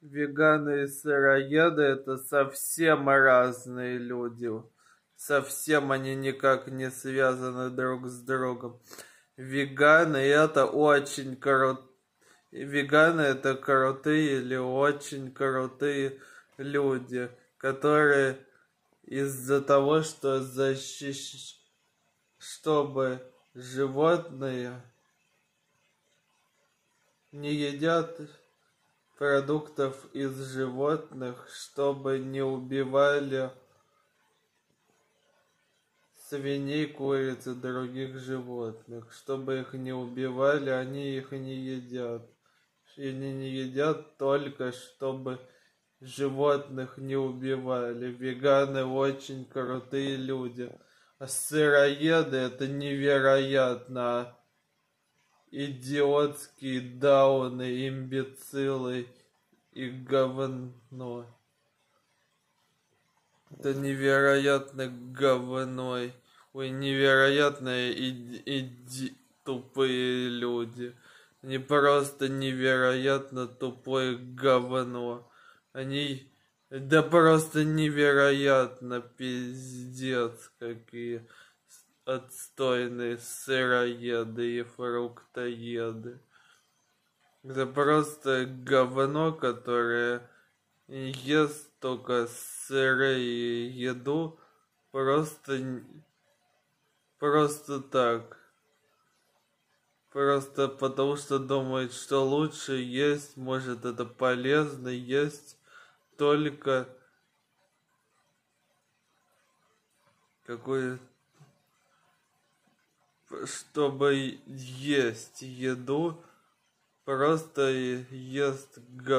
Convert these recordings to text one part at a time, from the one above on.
Веганы и сыроеды — это совсем разные люди. Совсем они никак не связаны друг с другом. Веганы — это очень крутые. Веганы — это крутые или очень крутые люди, которые из-за того, что чтобы животные не едят продуктов из животных, чтобы не убивали свиней, куриц и других животных. Чтобы их не убивали, они их не едят. И они не едят только, чтобы животных не убивали. Веганы очень крутые люди. А сыроеды — это невероятно идиотские дауны, имбецилы и говно. Это невероятно говно. Ой, невероятно тупые люди. Они просто невероятно тупое говно. Они да просто невероятно пиздец какие отстойные сыроеды и фруктоеды. Это просто говно, которое ест только сырые еду просто так. Просто потому что думает, что лучше есть, может это полезно есть только чтобы есть еду, просто ест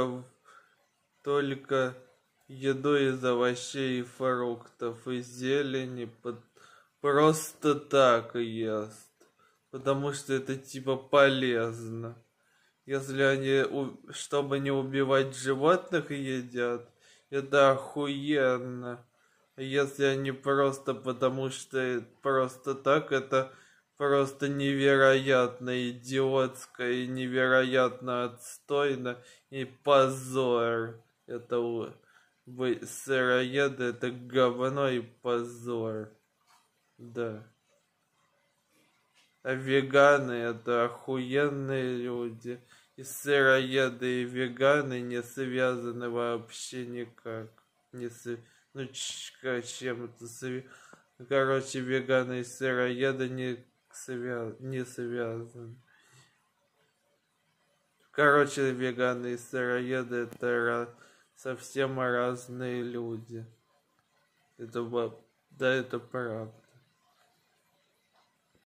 только еду из овощей и фруктов и зелени, просто так ест. Потому что это типа полезно. Если они, чтобы не убивать животных, едят, это охуенно. Если они просто потому что просто так, это просто невероятно идиотско и невероятно отстойно и позор. Это сыроеды, это говно и позор. Да. А веганы — это охуенные люди. И сыроеды, и веганы не связаны вообще никак. Чем это связано? Короче, веганы и сыроеды не связаны. Короче, веганы и сыроеды — это совсем разные люди. Да, это правда.